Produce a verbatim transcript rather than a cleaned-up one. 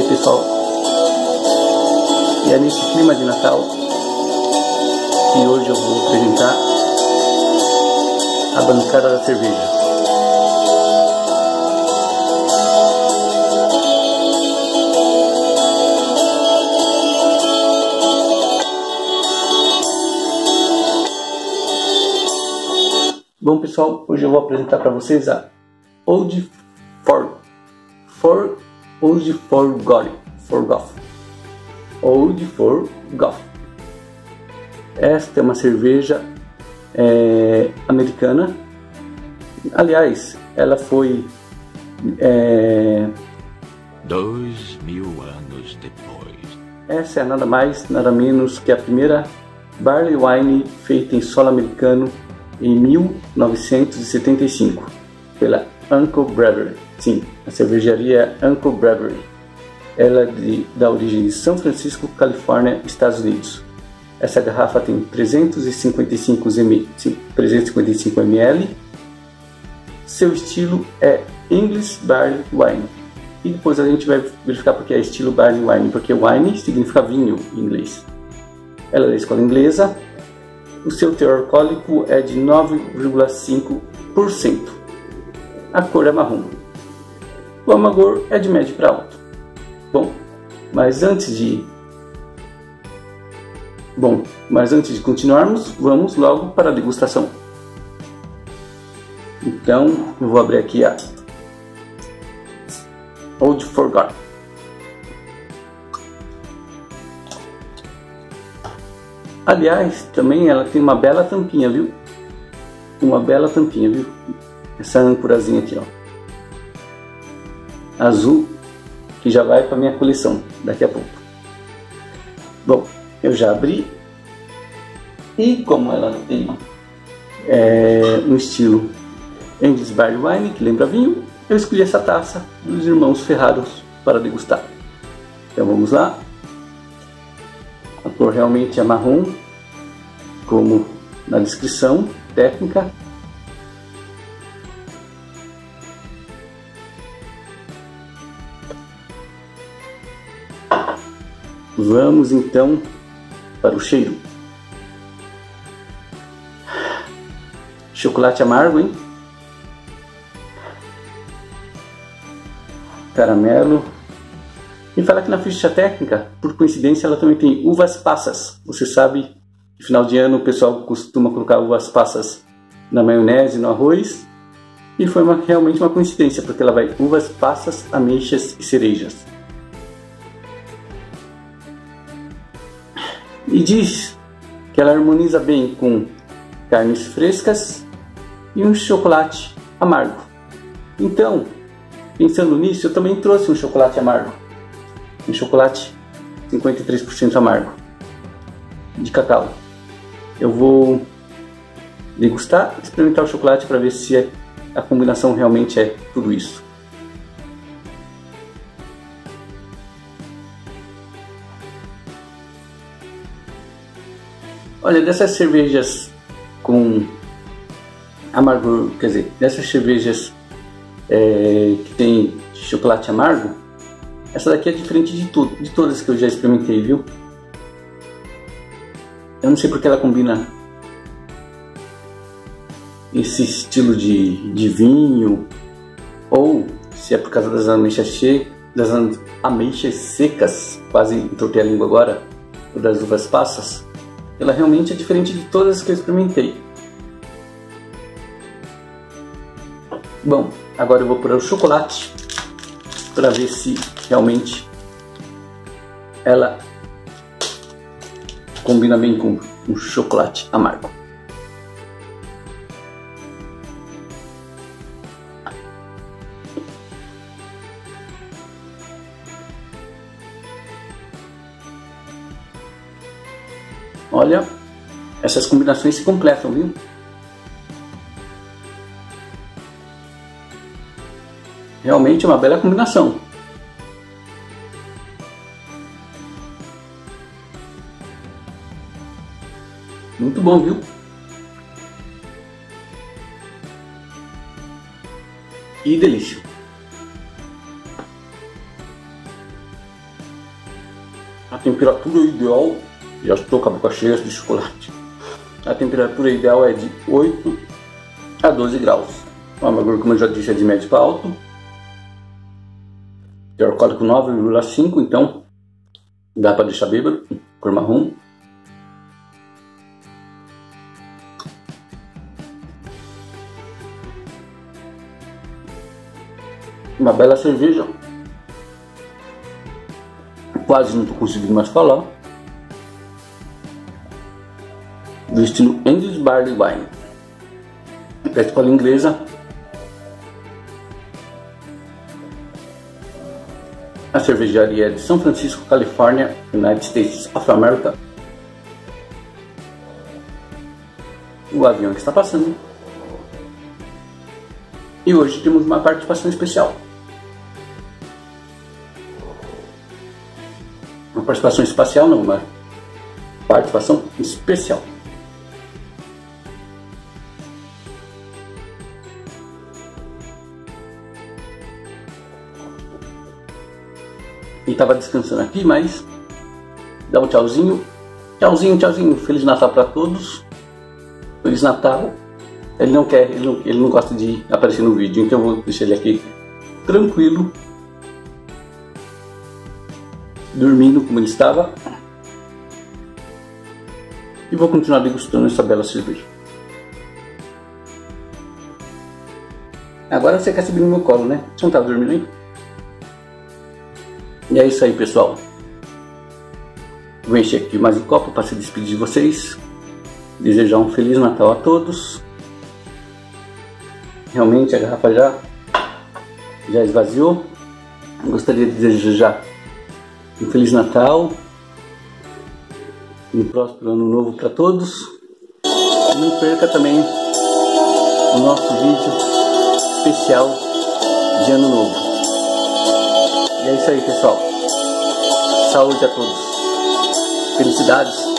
pessoal, e é nesse clima de Natal que hoje eu vou apresentar a bancada da cerveja. Bom pessoal, hoje eu vou apresentar para vocês a Old For For Old Forgotten Forgotten Old Forgotten. Esta é uma cerveja é, americana. Aliás, ela foi é, dois mil anos depois. Essa é nada mais, nada menos que a primeira barley wine feita em solo americano em mil novecentos e setenta e cinco pela Uncle Brewery. Sim, a cervejaria Uncle Brewery. Ela é de, da origem de São Francisco, Califórnia, Estados Unidos. Essa garrafa tem trezentos e cinquenta e cinco mililitros. Seu estilo é English Barley Wine. E depois a gente vai verificar porque é estilo Barley Wine, porque wine significa vinho em inglês. Ela é da escola inglesa. O seu teor alcoólico é de nove vírgula cinco por cento. A cor é marrom. O amargor é de médio para alto. Bom, mas antes de Bom, mas antes de continuarmos, vamos logo para a degustação. Então, eu vou abrir aqui a Old Forgotten. Aliás, também ela tem uma bela tampinha, viu? Uma bela tampinha, viu? Essa âncorazinha aqui, ó. Azul, que já vai para minha coleção daqui a pouco. Bom, eu já abri. E como ela tem é, um estilo English Barley Wine, que lembra vinho, eu escolhi essa taça dos irmãos Ferraros para degustar. Então vamos lá. A cor realmente é marrom, como na descrição técnica. Vamos então para o cheiro. Chocolate amargo, hein? Caramelo. E fala que na ficha técnica, por coincidência, ela também tem uvas passas. Você sabe que no final de ano o pessoal costuma colocar uvas passas na maionese, no arroz. E foi uma, realmente uma coincidência, porque ela vai uvas passas, ameixas e cerejas. E diz que ela harmoniza bem com carnes frescas e um chocolate amargo. Então, pensando nisso, eu também trouxe um chocolate amargo. Um chocolate cinquenta e três por cento amargo de cacau. Eu vou degustar, experimentar o chocolate para ver se é, a combinação realmente é tudo isso. Olha, dessas cervejas com amargor, quer dizer, dessas cervejas é, que tem chocolate amargo, essa daqui é diferente de tudo, de todas que eu já experimentei, viu? Eu não sei porque ela combina esse estilo de, de vinho, ou se é por causa das ameixas, che das ameixas secas, quase entortei a língua agora, ou das uvas passas. Ela realmente é diferente de todas que eu experimentei. Bom, agora eu vou pôr o chocolate para ver se realmente ela combina bem com um chocolate amargo. Olha, essas combinações se completam, viu? Realmente é uma bela combinação. Muito bom, viu? E delícia. temperatura ideal, já estou com a boca cheia de chocolate. A temperatura ideal é de oito a doze graus. O amargor, como eu já disse, é de médio para alto. Teor alcoólico nove vírgula cinco, então dá para deixar bêbado, cor marrom. Uma bela cerveja. Quase não estou conseguindo mais falar. Do estilo English Barley Wine, da escola inglesa. A cervejaria é de São Francisco, Califórnia, United States of America. O avião que está passando. E hoje temos uma participação especial. Uma participação espacial não, uma participação especial. E estava descansando aqui, mas dá um tchauzinho. Tchauzinho, tchauzinho. Feliz Natal para todos. Feliz Natal. Ele não quer, ele não, ele não gosta de aparecer no vídeo, então eu vou deixar ele aqui tranquilo, dormindo como ele estava. E vou continuar degustando essa bela cerveja. Agora você quer subir no meu colo, né? Você não estava dormindo aí? E é isso aí, pessoal. Vou encher aqui mais um copo para se despedir de vocês. Desejar um Feliz Natal a todos. Realmente a garrafa já, já esvaziou. Gostaria de desejar um Feliz Natal, um próspero ano novo para todos. E não perca também o nosso vídeo especial de ano novo. E é isso aí, pessoal. Saúde a todos. Felicidades.